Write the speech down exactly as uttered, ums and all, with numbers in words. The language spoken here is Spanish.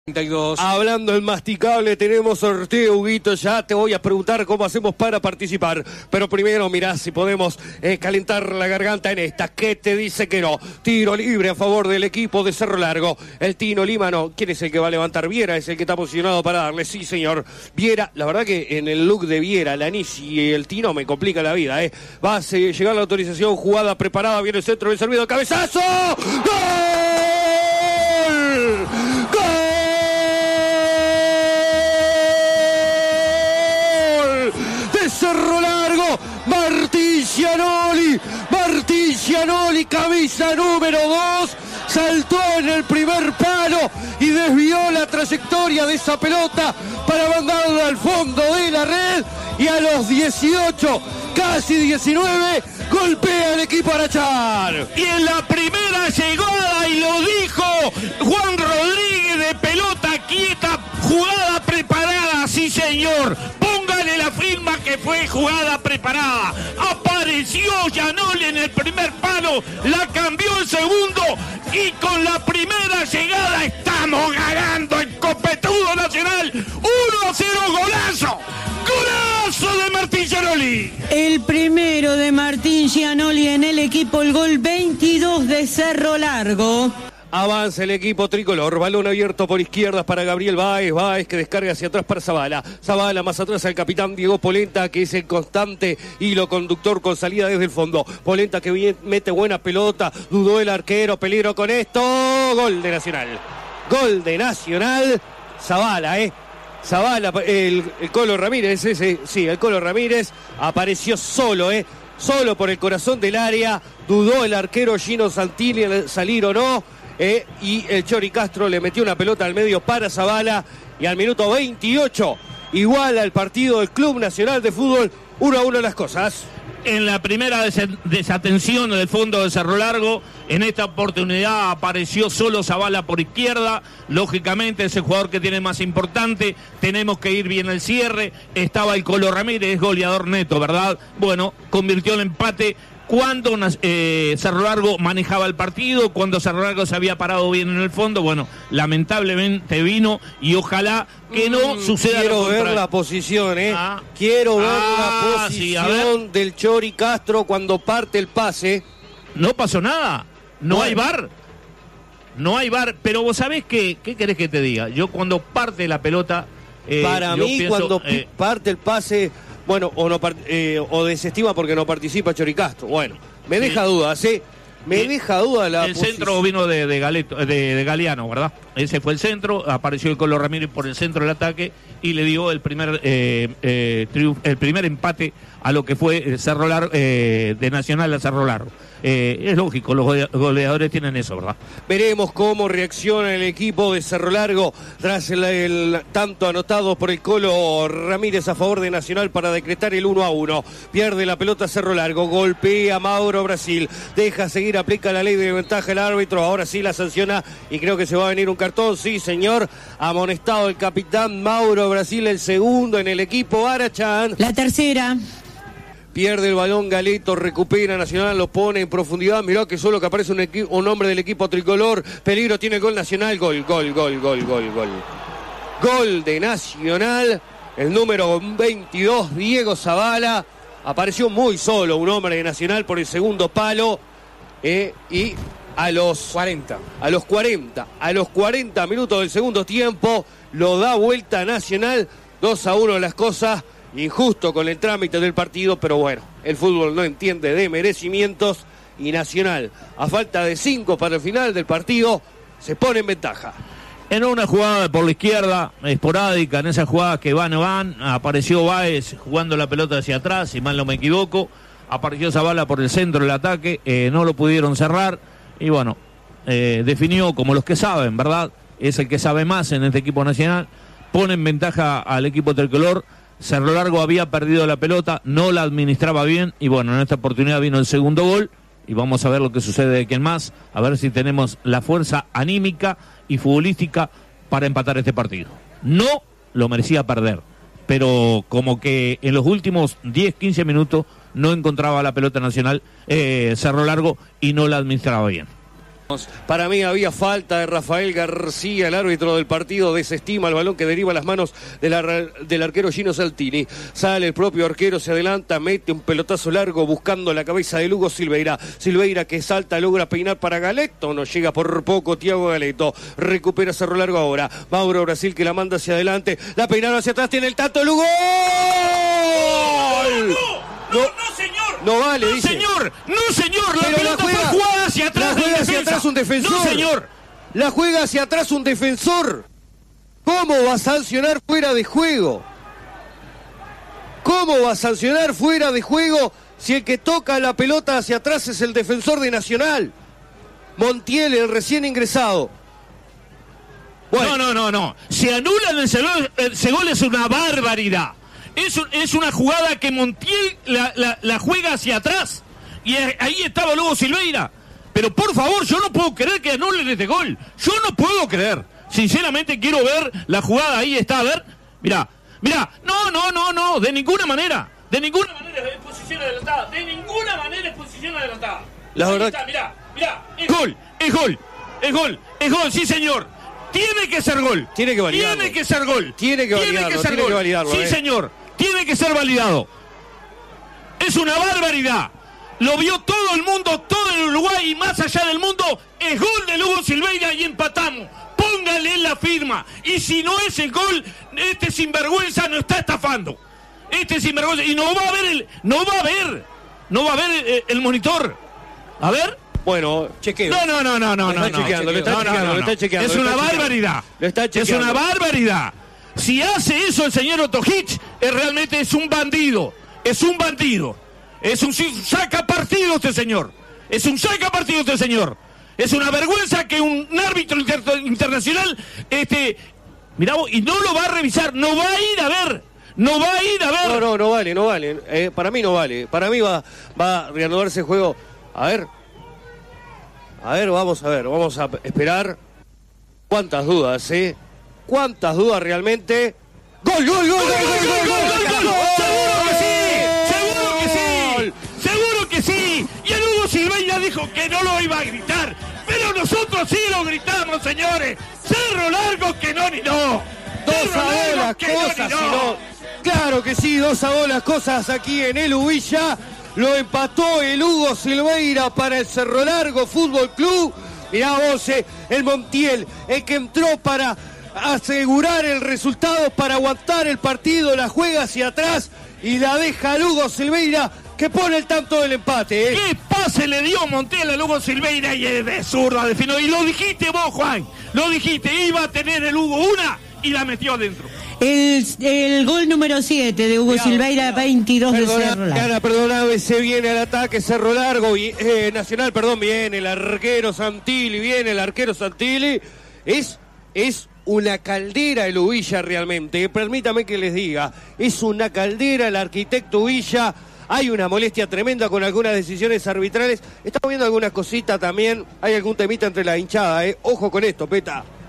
Hablando en masticable, tenemos sorteo, Huguito. Ya te voy a preguntar cómo hacemos para participar. Pero primero, mirá si podemos eh, calentar la garganta en esta. ¿Qué te dice que no? Tiro libre a favor del equipo de Cerro Largo. El Tino Lima no. ¿Quién es el que va a levantar? Viera es el que está posicionado para darle. Sí, señor. Viera, la verdad que en el look de Viera, Lanís y el Tino me complica la vida, ¿eh? Va a llegar la autorización, jugada preparada, viene el centro, bien servido, cabezazo. ¡Gol! ¡Gol! Cerro Largo, Martín Gianoli, Martín Gianoli, camisa número dos, saltó en el primer palo y desvió la trayectoria de esa pelota para mandarla al fondo de la red, y a los dieciocho, casi diecinueve, golpea el equipo Arachán. Y en la primera llegada, y lo dijo Juan Rodríguez, de pelota quieta, jugada preparada, sí señor. Póngale la firma que fue jugada preparada. Apareció Gianoli en el primer palo, la cambió el segundo, y con la primera llegada estamos ganando en Copetudo Nacional. uno a cero, golazo. ¡Golazo de Martín Gianoli! El primero de Martín Gianoli en el equipo, el gol veintidós de Cerro Largo. Avanza el equipo tricolor, balón abierto por izquierdas para Gabriel Báez, Báez que descarga hacia atrás para Zavala, Zavala más atrás al capitán Diego Polenta, que es el constante hilo conductor con salida desde el fondo. Polenta que bien, mete buena pelota, dudó el arquero, peligro con esto, gol de Nacional, gol de Nacional, Zavala, eh. Zavala, el, el Colo Ramírez, ese, sí, el Colo Ramírez apareció solo, eh, solo por el corazón del área, dudó el arquero Gino Santilli al salir o no. Eh, y el Chori Castro le metió una pelota al medio para Zavala, y al minuto veintiocho iguala el partido del Club Nacional de Fútbol, uno a uno las cosas. En la primera des- desatención del fondo de Cerro Largo, en esta oportunidad apareció solo Zavala por izquierda. Lógicamente es el jugador que tiene más importante, tenemos que ir bien el cierre. Estaba el Colo Ramírez, goleador neto, ¿verdad? Bueno, convirtió el empate cuando eh, Cerro Largo manejaba el partido, cuando Cerro Largo se había parado bien en el fondo. Bueno, lamentablemente vino, y ojalá que no mm, suceda quiero lo contrario. ver la posición, ¿eh? Ah. Quiero ver Ah, la posición sí, ver. del Chori Castro cuando parte el pase. No pasó nada, no bueno. hay V A R. No hay V A R, pero vos sabés qué, ¿qué querés que te diga? Yo cuando parte la pelota... Eh, Para mí, pienso, cuando eh, parte el pase... Bueno, o no eh, o desestima porque no participa Chori Castro. Bueno, me sí. deja dudas, ¿sí? Me sí. deja duda la El posición. centro vino de, de, Galeto, de, de Galeano, ¿verdad? Ese fue el centro, apareció el Colo Ramírez por el centro del ataque y le dio el primer eh, eh, triunf, el primer empate a lo que fue Cerro Largo, eh, de Nacional a Cerro Largo. Eh, es lógico, los goleadores tienen eso, ¿verdad? Veremos cómo reacciona el equipo de Cerro Largo tras el, el tanto anotado por el Colo Ramírez a favor de Nacional para decretar el uno a uno. Pierde la pelota Cerro Largo, golpea Mauro Brasil, deja seguir, aplica la ley de ventaja el árbitro, ahora sí la sanciona y creo que se va a venir un cartón, sí señor, amonestado el capitán Mauro Brasil, el segundo en el equipo Arachán. La tercera. Pierde el balón Galeto, recupera Nacional, lo pone en profundidad. Mirá que solo que aparece un, equi- un hombre del equipo tricolor. Peligro, tiene el gol Nacional. Gol, gol, gol, gol, gol, gol. Gol de Nacional. El número veintidós, Diego Zavala. Apareció muy solo un hombre de Nacional por el segundo palo. Eh, y a los cuarenta. A los cuarenta. A los cuarenta minutos del segundo tiempo lo da vuelta Nacional. dos a uno las cosas. Injusto con el trámite del partido, pero bueno, el fútbol no entiende de merecimientos y Nacional, a falta de cinco para el final del partido, se pone en ventaja. En una jugada por la izquierda, esporádica, en esas jugadas que van o van, apareció Báez jugando la pelota hacia atrás, si mal no me equivoco, apareció Zavala por el centro del ataque, eh, no lo pudieron cerrar, y bueno, eh, definió como los que saben, ¿verdad? Es el que sabe más en este equipo Nacional, pone en ventaja al equipo tricolor. Cerro Largo había perdido la pelota, no la administraba bien y bueno, en esta oportunidad vino el segundo gol y vamos a ver lo que sucede de quién más, a ver si tenemos la fuerza anímica y futbolística para empatar este partido. No lo merecía perder, pero como que en los últimos diez, quince minutos no encontraba la pelota Nacional, eh, Cerro Largo, y no la administraba bien. Para mí había falta de Rafael García, el árbitro del partido desestima el balón que deriva a las manos de la, del arquero Gino Saltini. Sale el propio arquero, se adelanta, mete un pelotazo largo buscando la cabeza de Lugo Silveira. Silveira que salta, logra peinar para Galeto, no llega por poco Thiago Galeto. Recupera Cerro Largo ahora. Mauro Brasil que la manda hacia adelante, la peinaron hacia atrás, tiene el tanto Lugo. ¡Gol! No, no, no, señor. No vale, no, dice. señor. No, señor. La Pero pelota la juega, fue jugada hacia atrás. La juega hacia atrás un defensor. No, señor. La juega hacia atrás un defensor. ¿Cómo va a sancionar fuera de juego? ¿Cómo va a sancionar fuera de juego si el que toca la pelota hacia atrás es el defensor de Nacional? Montiel, el recién ingresado. Bueno. No, no, no, no. Se anulan ese gol, ese gol es una barbaridad. Es, un, es una jugada que Montiel la, la, la juega hacia atrás. Y ahí estaba Lugo Silveira. Pero por favor, yo no puedo creer que anulen este gol. Yo no puedo creer. Sinceramente quiero ver la jugada. Ahí está, a ver. Mirá, mirá. No, no, no, no. De ninguna manera. De ninguna manera es posición adelantada. De ninguna manera es posición adelantada. La ahí verdad. está, mirá, mirá. Es gol, es gol, es gol, es gol, sí señor. Tiene que ser gol. Tiene que validarlo. Tiene que ser gol. Tiene que validarlo. Tiene que ser tiene gol. que validarlo, sí, eh. señor. Tiene que ser validado. Es una barbaridad. Lo vio todo el mundo, todo el Uruguay y más allá del mundo. Es gol de Lugo Silveira y empatamos. Póngale en la firma. Y si no es el gol, este sinvergüenza nos está estafando. Este sinvergüenza. Y no va a ver el. No va a ver. No va a ver el, el monitor. A ver. Bueno, chequeo. No, no, no, no, no, lo no. está chequeando, lo está no, no, chequeando, no, lo está no. chequeando. Es lo una está chequeando. barbaridad. Lo está Es chequeando. una barbaridad. Si hace eso el señor Otojich, es realmente es un bandido. Es un bandido. Es un saca partido este señor. Es un saca partido este señor. Es una vergüenza que un árbitro inter internacional, este, mirá vos, y no lo va a revisar, no va a ir a ver. No va a ir a ver. No, no, no vale, no vale. Eh, para mí no vale. Para mí va, va a reanudarse el juego. A ver. A ver, vamos a ver. Vamos a esperar. ¿Cuántas dudas, eh? ¿Cuántas dudas realmente? ¡Gol, gol, gol, gol, gol, gol, gol, gol! ¡Seguro que sí! ¡Seguro que sí! ¡Seguro que sí! Y el Hugo Silveira dijo que no lo iba a gritar. Pero nosotros sí lo gritamos, señores. Cerro Largo que no ni no. Dos a dos las cosas, si no. Claro que sí, dos a dos las cosas aquí en el Ubilla. Lo empató el Hugo Silveira para el Cerro Largo Fútbol Club. Mirá vos, eh, el Montiel, el que entró para asegurar el resultado, para aguantar el partido, la juega hacia atrás y la deja al Hugo Silveira, que pone el tanto del empate. ¿eh? ¿Qué pase le dio Montiel a Hugo Silveira y es de zurda de fino? Y lo dijiste vos, Juan, lo dijiste, iba a tener el Hugo una y la metió adentro. El, el gol número siete de Hugo Cuidado, Silveira, cuidado. veintidós de Perdona, Cerro Largo. Cara, perdona, se viene al ataque Cerro Largo, y, eh, Nacional, perdón, viene el arquero Santilli, viene el arquero Santilli. Es, es una caldera el Ubilla realmente, permítame que les diga, es una caldera el arquitecto Ubilla. Hay una molestia tremenda con algunas decisiones arbitrales. Estamos viendo algunas cositas también, hay algún temita entre la hinchada, eh. Ojo con esto, Peta.